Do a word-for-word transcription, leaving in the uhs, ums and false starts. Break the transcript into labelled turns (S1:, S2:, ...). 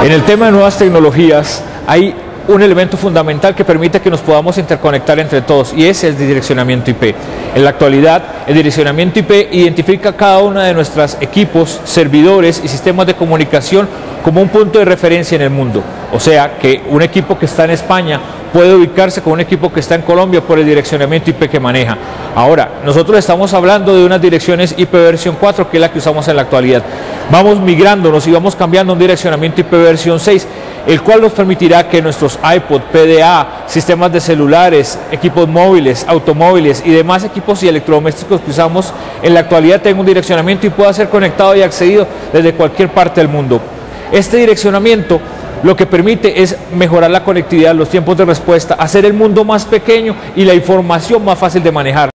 S1: En el tema de nuevas tecnologías hay un elemento fundamental que permite que nos podamos interconectar entre todos, y es el direccionamiento I P. En la actualidad, el direccionamiento I P identifica cada uno de nuestros equipos, servidores y sistemas de comunicación como un punto de referencia en el mundo. O sea, que un equipo que está en España puede ubicarse con un equipo que está en Colombia por el direccionamiento I P que maneja. Ahora, nosotros estamos hablando de unas direcciones I P versión cuatro, que es la que usamos en la actualidad. Vamos migrándonos y vamos cambiando un direccionamiento I P versión seis, el cual nos permitirá que nuestros iPod, P D A, sistemas de celulares, equipos móviles, automóviles y demás equipos y electrodomésticos que usamos en la actualidad tengan un direccionamiento y pueda ser conectado y accedido desde cualquier parte del mundo. Este direccionamiento lo que permite es mejorar la conectividad, los tiempos de respuesta, hacer el mundo más pequeño y la información más fácil de manejar.